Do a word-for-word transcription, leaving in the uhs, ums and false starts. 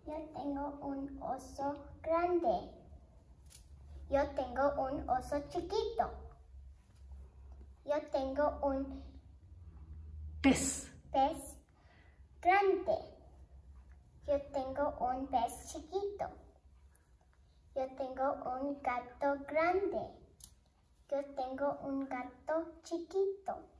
Yo tengo un oso grande. Yo tengo un oso chiquito. Yo tengo un pez. pez grande. Yo tengo un pez chiquito. Yo tengo un gato grande. Yo tengo un gato chiquito.